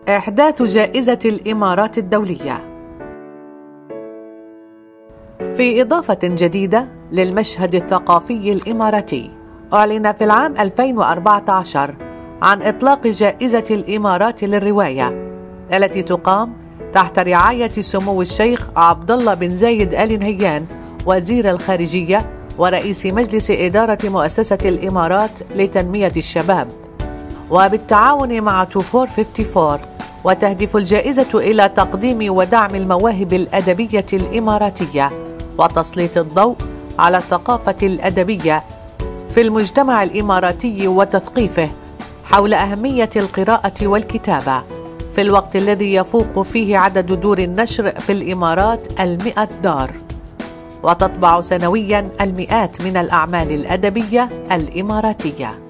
إحداث جائزة الإمارات الدولية. في إضافة جديدة للمشهد الثقافي الإماراتي، أعلن في العام 2014 عن إطلاق جائزة الإمارات للرواية، التي تقام تحت رعاية سمو الشيخ عبد الله بن زايد آل نهيان وزير الخارجية ورئيس مجلس إدارة مؤسسة الإمارات لتنمية الشباب، وبالتعاون مع 2454. وتهدف الجائزة إلى تقديم ودعم المواهب الأدبية الإماراتية وتسليط الضوء على الثقافة الأدبية في المجتمع الإماراتي وتثقيفه حول أهمية القراءة والكتابة، في الوقت الذي يفوق فيه عدد دور النشر في الإمارات 100 دار، وتطبع سنوياً المئات من الأعمال الأدبية الإماراتية.